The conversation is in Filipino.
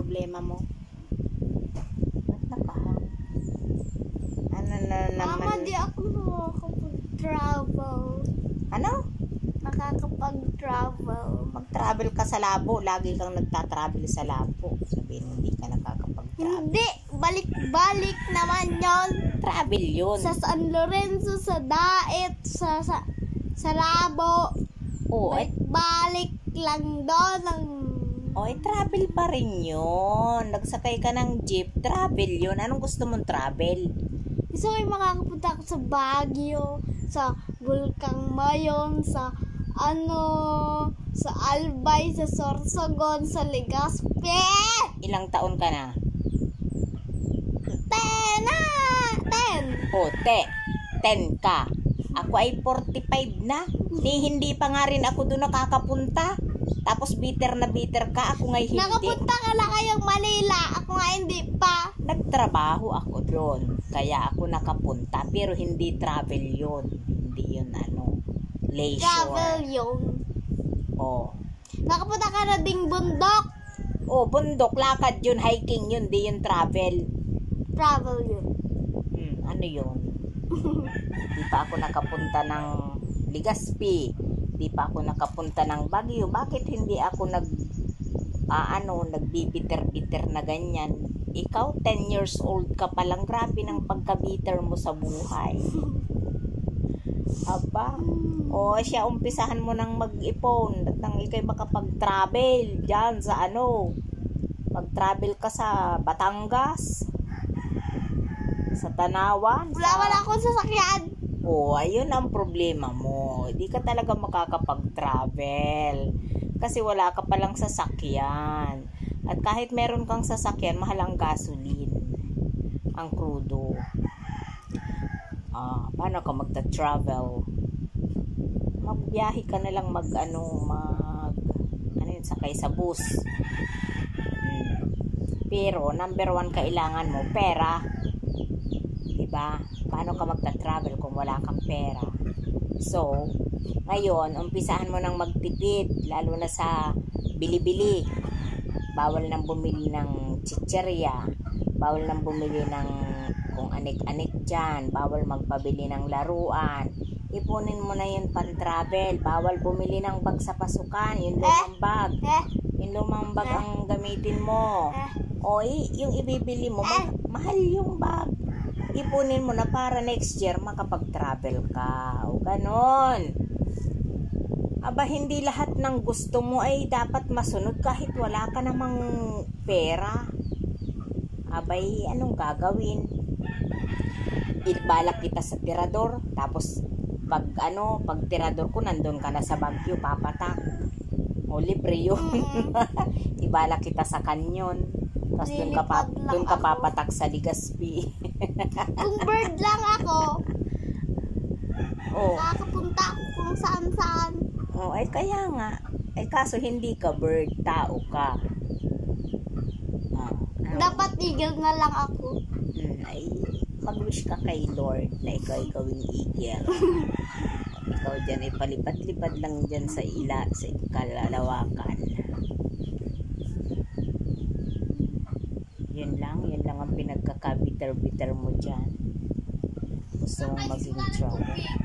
problema mo? Ba't nakahang? Ano na naman? Mama, di ako nakakapag-travel. Ano? Nakakapag-travel. Mag-travel ka sa labo. Lagi kang nagta-travel sa labo. Sabihin, hindi ka nakakapag-travel. Hindi, balik-balik naman yon. Travel yun. Sa San Lorenzo, sa Daet, sa Labo. Oo, Balik lang doon. travel pa rin yun. Nagsakay ka ng jeep, travel yun. Anong gusto mong travel? Gusto ko yung makakapunta ako sa Baguio, sa Bulkang Mayon, sa Albay, sa Sorsogon, sa Legazpi. Ilang taon ka na? 10. O, 10 ka. Ako ay 45 na. Hindi pa nga rin ako doon nakakapunta. Tapos bitter na bitter ka. Ako ngay hindi. Nakapunta ka na kayong Manila. Ako nga hindi pa. Nagtrabaho ako doon. Kaya ako nakapunta. Pero hindi travel yun. Hindi yun leisure. Travel yun. O. Nakapunta ka na ding bundok. O, bundok. Lakad yun. Hiking yun. Di yun travel. Travel yun. Ano yun? Di pa ako nakapunta ng Legazpi. Di pa ako nakapunta ng Baguio. Bakit hindi ako nagbibiter-biter na ganyan? Ikaw, 10 years old ka pa lang. Grabe ng pagkabiter mo sa buhay. Aba? O, siya, umpisahan mo nang mag-ipon. At nang ikay makapag-travel dyan sa mag-travel ka sa Batangas, sa Tanawan. Wala akong sasakyan. O, ayun ang problema mo. Hindi ka talaga makakapag-travel. Kasi wala ka palang sasakyan. At kahit meron kang sasakyan, mahal ang gasoline. Ang krudo. Paano ka magta-travel? Magbiyahe ka na lang sakay sa bus. Pero, number 1 kailangan mo, pera. Diba? Paano ka magta-travel kung wala kang pera? So, ngayon, umpisahan mo nang magtipid, lalo na sa bili-bili. Bawal nang bumili ng chicherya. Bawal nang bumili ng kung anik-anik dyan. Bawal magpabili ng laruan. Ipunin mo na yun pan-travel. Bawal bumili ng bag sa pasukan. Yung lumang bag. Yung lumang bag ang gamitin mo. O, yung ibibili mo, mahal yung bag. Ipunin mo na para next year makapag-travel ka. O, ganon. Aba, hindi lahat ng gusto mo ay dapat masunod kahit wala ka namang pera. Abay, anong gagawin? Ibalak kita sa tirador. Tapos, pag tirador ko, nandun ka na sa Baguio, papatak. O, libre yun. Ibalak kita sa kanyon. Tapos doon ka papatak sa Legazpi. Kung bird lang ako, oh, nakakapunta ako kung saan-saan. Oh, ay kaya nga. Ay kaso hindi ka bird, tao ka. Dapat eagle na lang ako. Ay, mag-wish ka kay Lord na ikaw ay gawing eagle. Ikaw dyan ay palipad-lipad lang dyan sa kalalawakan. Yun lang ang pinagkakabiter-biter mo dyan. Gusto mong maging travel.